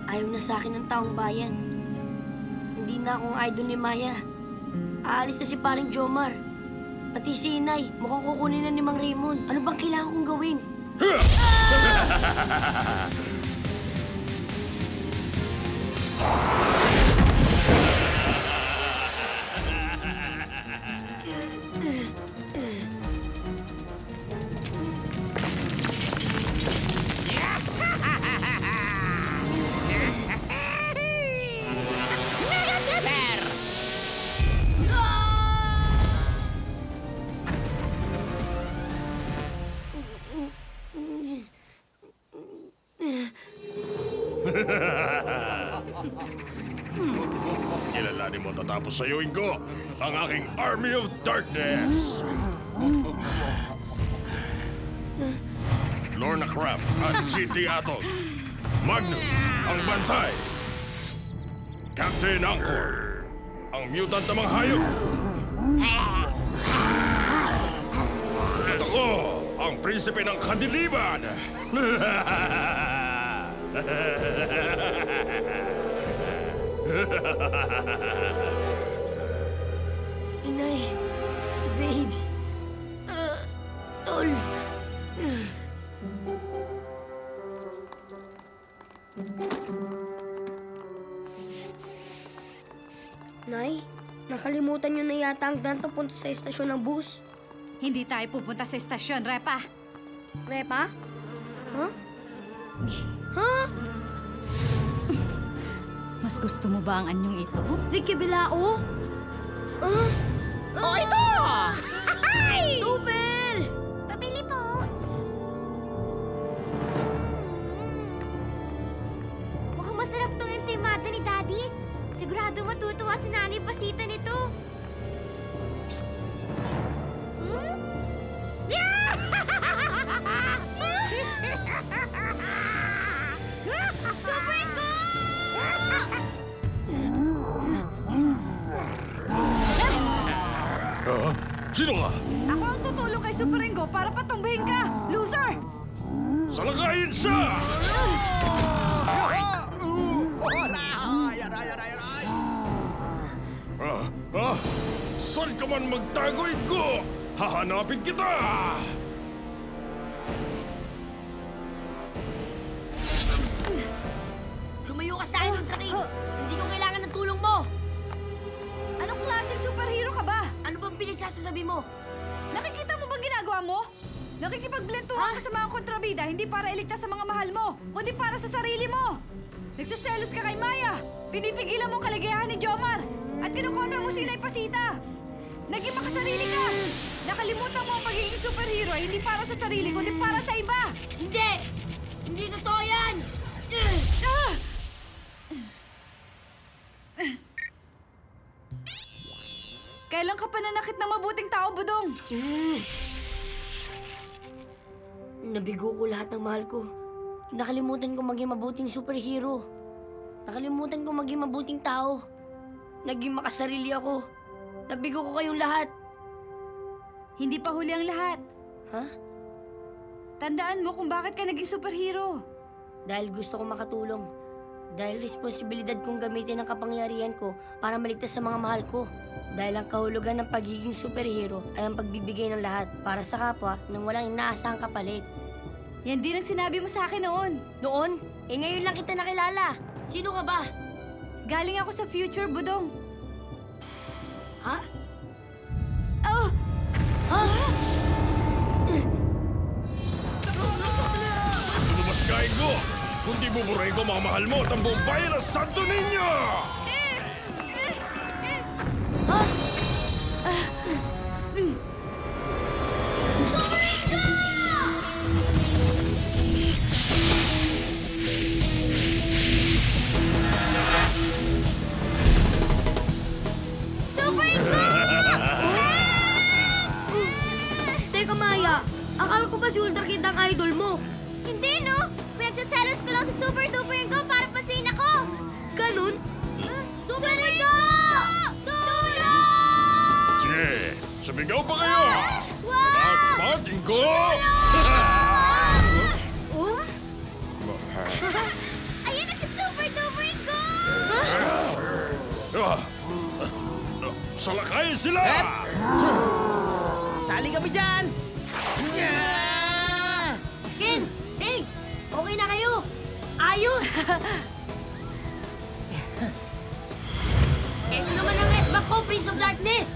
Ayaw na sa akin ng taong bayan. Hindi na akong idol ni Maya. Aalis na si paring Jomar. Pati si Inay, mukhang kukunin na ni Mang Raymond. Ano bang kailangan kong gawin? Kilalanin mo tatapos sayuin ko ang aking Army of Darkness. Lorna Craft at GT Atom. Magnus, ang bantay. Captain Angkor, ang mutant na mga hayop. At ako, ang prinsipe ng kadiliman. Inay, babes, tol. Nay, nakalimutan niyo na yata ang daan papunta sa estasyon ng bus. Hindi tayo pupunta sa estasyon, Repa. Repa? Huh? Huh? Mas gusto mo ba ang anyong ito? Vicky Bilao? Oh, ito! Ay! Tufel! Pabili po. Mukhang masarap tong ensaymada ni Daddy. Sigurado matutuwa si Nanay Pasita nito. Hmm? Yeah! Super Ah, sino ka? Ako ang tutulong kay Super Ringo para patumbahin ka, loser! Salakayin siya! Saan ka man magtago, Igo? Hahanapin kita! Lumayo ka sa akin, Ultraking! Hindi ko kailangan ng tulong mo! Anong klaseng superhero ka ba? Ano bang pinagsasasabi mo? Nakikita mo bang ginagawa mo? Nakikipagblentuhan ka sa mga kontrabida, hindi para iligtas sa mga mahal mo, kundi para sa sarili mo! Nagsaselos ka kay Maya! Pinipigilan mo ang kaligayahan ni Jomar! At kinukontra mo si Inay Pasita! Naging makasarili ka! Nakalimutan mo ang pagiging superhero ay hindi para sa sarili, kundi para sa iba! Hindi! Hindi totoo yan! Kailan ka pananakit ng mabuting tao, Budong? Nabigo ko lahat ng mahal ko. Nakalimutan ko maging mabuting superhero. Nakalimutan ko maging mabuting tao. Naging makasarili ako. Nabigo ko kayong lahat. Hindi pa huli ang lahat. Ha? Tandaan mo kung bakit ka naging superhero. Dahil gusto ko makatulong. Dahil responsibilidad kong gamitin ang kapangyarihan ko para maligtas sa mga mahal ko. Dahil ang kahulugan ng pagiging superhero ay ang pagbibigay ng lahat para sa kapwa nang walang inaasahang kapalit. Yan din ang sinabi mo sa akin noon. Noon? Ngayon lang kita nakilala. Sino ka ba? Galing ako sa future, Budong. Ha? Oh! Ha? Lumabas ka, Igo! Kundi buburay ko mga mahal mo at ang buong bayan ng Santo Niño! Ha? Teka, Maya. Akala ko ba si Ultra Kid ang idol mo? Hindi, no? Pinagsaselos ko lang si Super Duper Go para pansin ako. Ganun? Super Go! Tulong! Sige, sumigaw pa kayo! Wow! At Ingo! Oh? Ayan na si Super Duper! salakayin sila! Sali kami dyan! Ken! Hey! Okay na kayo! Ayos! Ito naman ang S-Back ko, Prince of Darkness!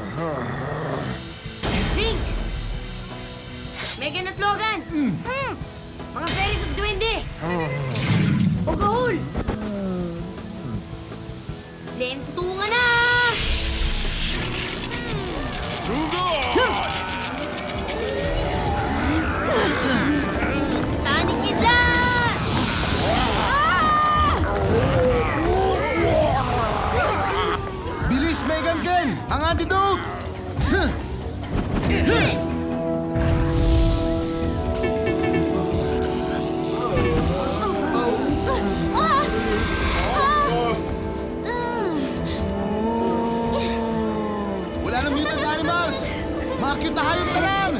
Zing! Megan at Logan! Mga fairies at duwende! Ogahul! Lentunga na! Sugod! Tanikidlat! Bilis, Megan Ken! Ang antidote! Wala na mutant animals! Mga cute na hayop na lang!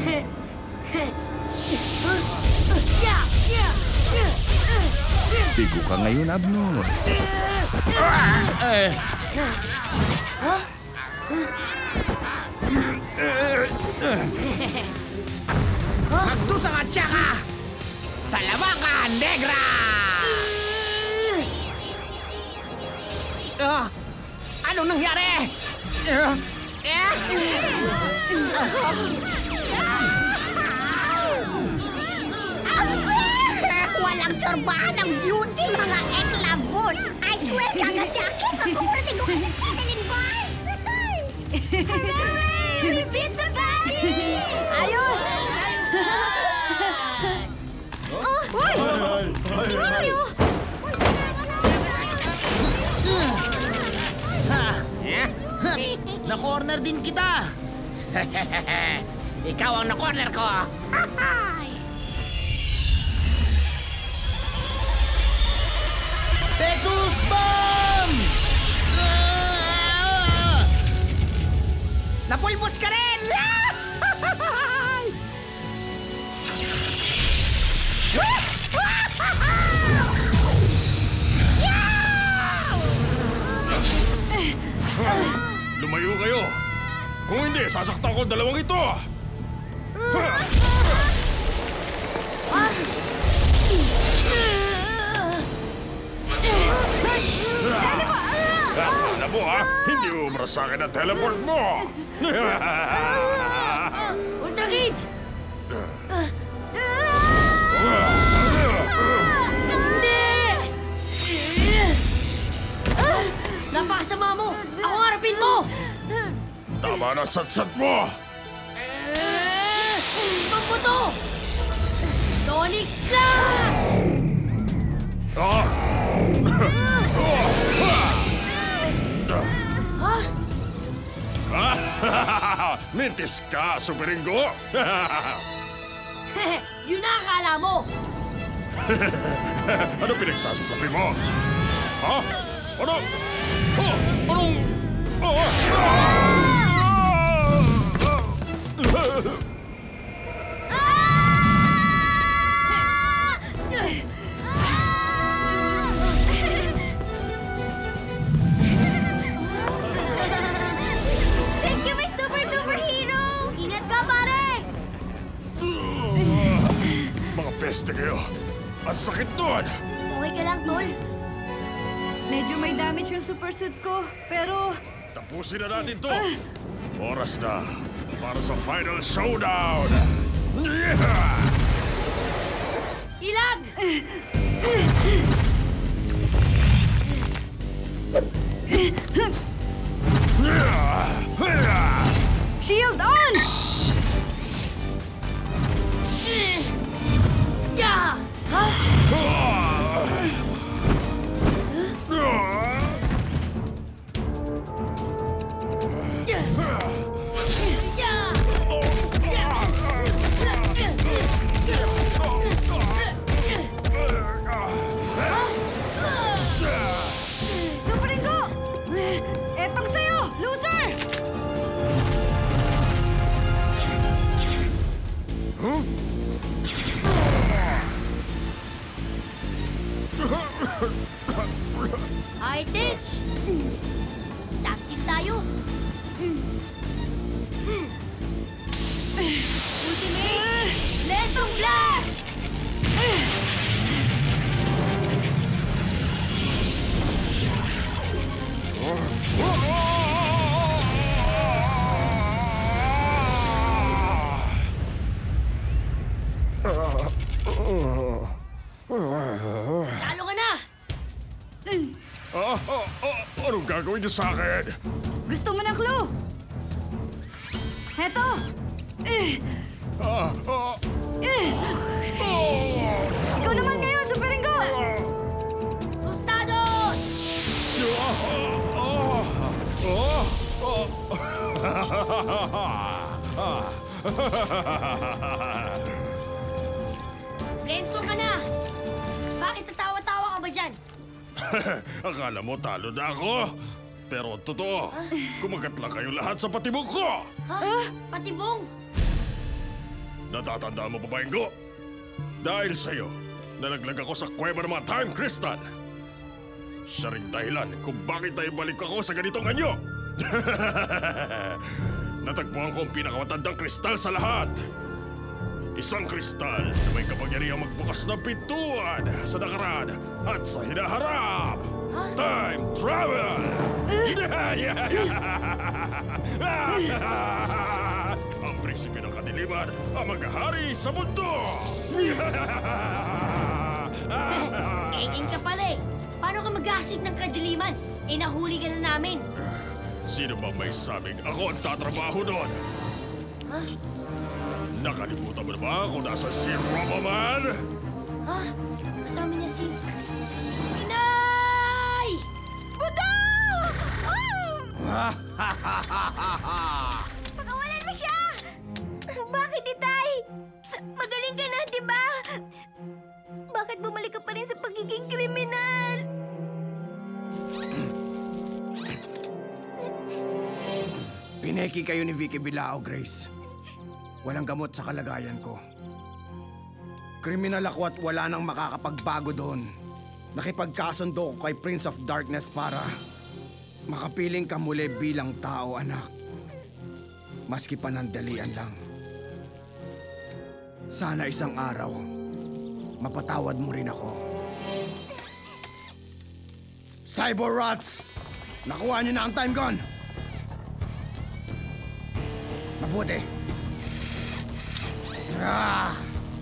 Bigo ka ngayon, Abnor. Magdusa ka, tsaka! Salamanga Negra! Anong nangyari? Walang tsorbahan ng beauty, mga eklavons! I swear, kagatakis! Magkukurating ko kasi channeling boys! Hooray! We beat the body! Ayos! Oh! Hoy! Tingnan kayo! Na-corner din kita! Ikaw ang na-corner ko! Tetus Bomb! Napulbos ka rin! Lumayo kayo! Kung hindi, sasaktan ko ang dalawang ito! Alam mo ha, hindi umras sa akin ang teleport mo! Ultra Kid! Hindi! Napakasama mo! Ako ang harapin mo! Tama na satsat mo! Pagbuto! Sonic Slash! Ah! Ha? Mintis ka, Superingo! Yun na akala mo! Ano pinagsasasabi mo? Ha? Ano? Oh, anong... Oh, Thank you, my super duper hero! Ingat ka, pare! Mga peste kayo! Ang sakit nun! Okay ka lang, Tol? Medyo may damage yung super suit ko, pero... Tapusin na natin to! Oras na para sa final showdown! Yeah! Ilag! Shield on! Yeah! Ha? Superingo! Etong sa'yo, loser! Ay, Titch! Tactic tayo! Ultimate! Lentong Blast! Talo ka na! Anong gagawin niyo sa akin? Gusto mo ng clue? Heto! Ikaw naman ngayon, Super Ringo! Tostados! Lento ka na! Bakit natawa-tawa ka ba dyan? Akala mo talo na ako? Pero ang totoo, kumagat lang kayong lahat sa patibok ko! Ha? Patibong? Natatandaan mo pa ba, Ingo? Dahil sa'yo, nalaglag ako sa kuweba ng mga Time Crystal. Siya rin dahilan kung bakit naibalik ako sa ganitong anyo. Natagpuan ko ang pinakamatandang kristal sa lahat. Isang kristal na may kapangyarihang magbukas ng pintuan sa nakaraan at sa hinaharap. Time travel! Ang prinsipe ng kadiliman ang maghahari sa mundo! Eng-eng ka pala eh. Paano ka mag-asik ng kadiliman? Eh, nahuli ka na namin. Sino bang may sabing ako ang tatrabaho doon? Ha? Nakalimutan mo na ba kung nasa si Roboman? Ha? Kasama niya si... Inay! Budong! Pakawalan mo siya! Bakit, Itay? Magaling ka na, di ba? Bakit bumalik ka pa rin sa pagiging kriminal? Pineki kayo ni Vicky Bilao, Grace. Walang gamot sa kalagayan ko. Kriminal ako at wala nang makakapagbago doon. Nakipagkasundo ko kay Prince of Darkness para makapiling ka muli bilang tao, anak. Maski panandalian lang. Sana isang araw, mapatawad mo rin ako. Cyber Rats! Nakuha niyo na ang time gun! Mabuti. Ah!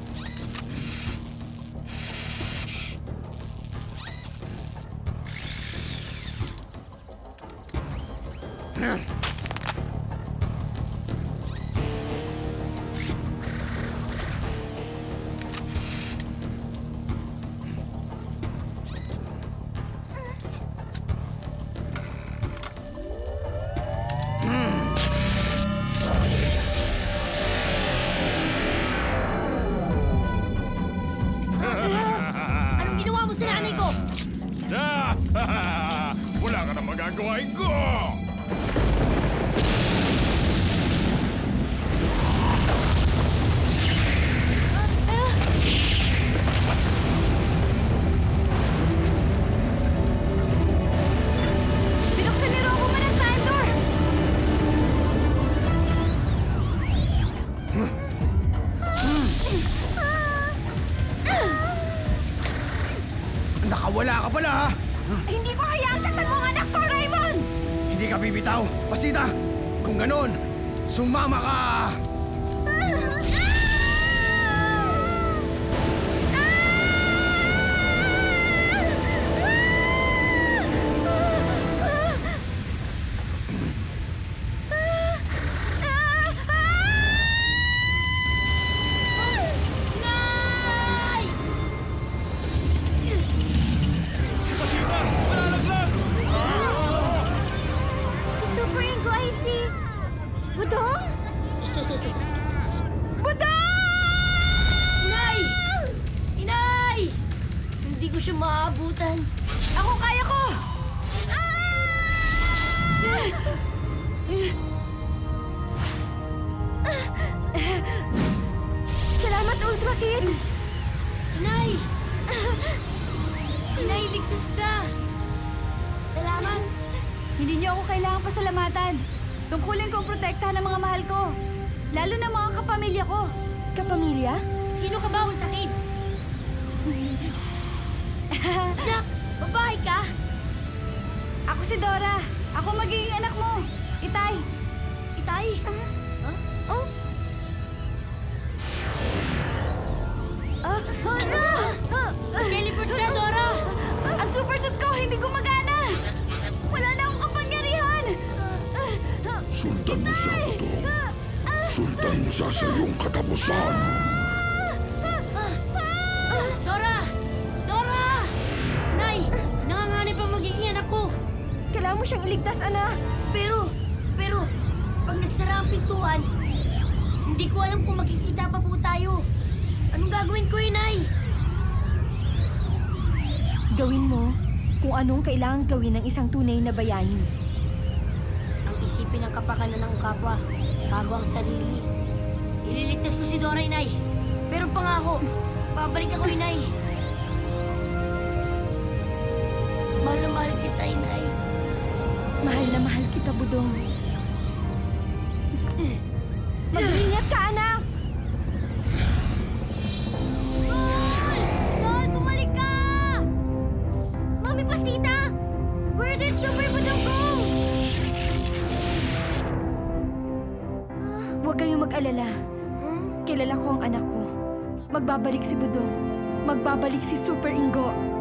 Anong ginawa mo sa nanay ko? Wala ka na magagawa, Ingo! Binuksan ni Roboman ang time door! Nakawala ka pala, ha? Hindi ko hayaang saktan mo ang anak ko, Raymond! Hindi ka bibitaw. Pasita, kung ganon, sumama ka! Inay! Si Super Ringo ay si... Budong? Inay! Inay! Hindi ko siya maabutan. Ako kaya ko! Salamat, Ultra Kid! Inay! Inay, ligtas ka! Salamat! Hindi niyo ako kailangang pasalamatan. Tungkulin kong protektahan ang mga mahal ko. Lalo na mga kapamilya ko. Kapamilya? Sino ka ba, Ultra Kid? Nak, babae ka? Ako si Dora. Ako magiging anak mo. Itay. Itay? Oh? Teleport ka, Dora! Ang super suit ko hindi gumagana. Wala na akong kapangyarihan. Sundan mo siya, Budong. Sundan mo siya sa iyong katapusan. Dora! Dora! Nay, nanganganib ang magiging anak ko. Kailangan mo siyang iligtas, anak. Pero, pag nagsara ang pintuan, hindi ko alam kung makikita pa po tayo. Anong gagawin ko, Nay? Gawin mo kung anong kailangan gawin ng isang tunay na bayani. Ang isipin ng kapakanan ng kapwa, bago ang sarili. Ililigtas ko si Dora, Inay. Pero pangako, babalik ako, Inay. Mahal na mahal kita, Inay. Mahal na mahal kita, Budong. Mag-ingat ka, anak! Tol, bumalik ka! Mami Pasita! Where did Super Budong go? Huwag kayong mag-alala. Kilala ko ang anak ko. Magbabalik si Budong. Magbabalik si Super Ingo.